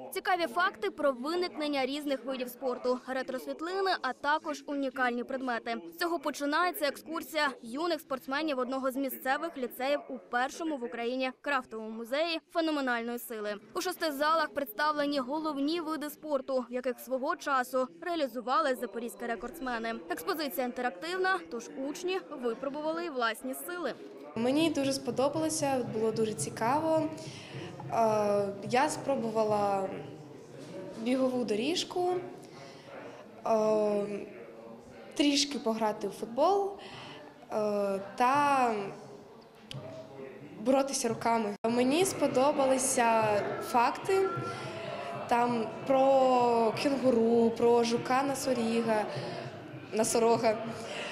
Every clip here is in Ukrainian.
Цікаві факти про виникнення різних видів спорту, ретро-світлини, а також унікальні предмети. З цього починається екскурсія юних спортсменів одного з місцевих ліцеїв у першому в Україні крафтовому музеї феноменальної сили. У 6 залах представлені головні види спорту, в яких свого часу реалізували запорізькі рекордсмени. Експозиція інтерактивна, тож учні випробували і власні сили. Мені дуже сподобалося, було дуже цікаво. Я спробувала бігову доріжку, трішки пограти у футбол та боротися руками. Мені сподобалися факти там про кенгуру, про жука носорога.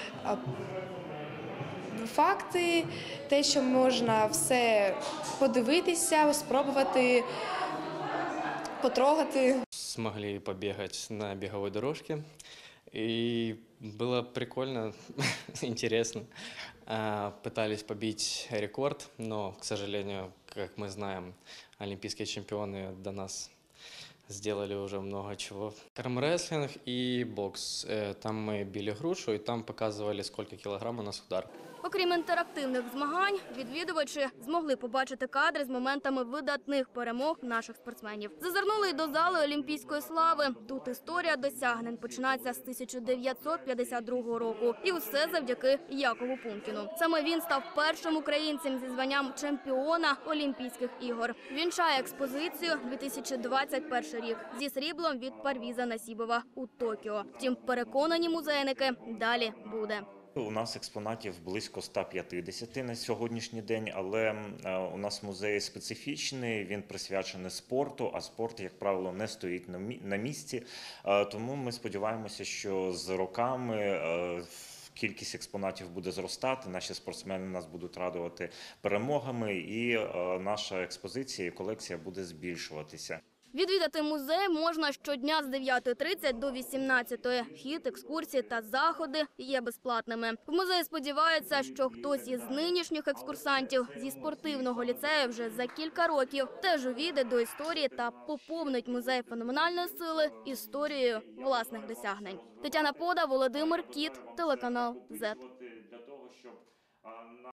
Факти, те, що можна все подивитися, спробувати, потрогати. Смогли побегать на беговой дорожке, и было прикольно, интересно. Пытались побить рекорд, но, к сожалению, как мы знаем, олимпийские чемпионы до нас сделали уже много чего. Армрестлинг и бокс. Там мы били грушу, и там показывали, сколько килограмм у нас удар. Окрім інтерактивних змагань, відвідувачі змогли побачити кадри з моментами видатних перемог наших спортсменів. Зазирнули й до зали Олімпійської слави. Тут історія досягнень починається з 1952 року. І усе завдяки Якову Пункіну. Саме він став першим українцем зі званням чемпіона Олімпійських ігор. Вінчає експозицію 2021 рік зі сріблом від Парвіза Насібова у Токіо. Втім, переконані музейники, далі буде. У нас експонатів близько 150 на сьогоднішній день, але у нас музей специфічний, він присвячений спорту, а спорт, як правило, не стоїть на місці. Тому ми сподіваємося, що з роками кількість експонатів буде зростати, наші спортсмени нас будуть радувати перемогами, і наша експозиція і колекція буде збільшуватися. Відвідати музей можна щодня з 9:30 до 18:00. Вхід, екскурсії та заходи є безплатними. В музеї сподіваються, що хтось із нинішніх екскурсантів зі спортивного ліцею вже за кілька років теж увійде до історії та поповнить музей феноменальної сили історією власних досягнень. Тетяна Пода, Володимир Кіт, телеканал Z.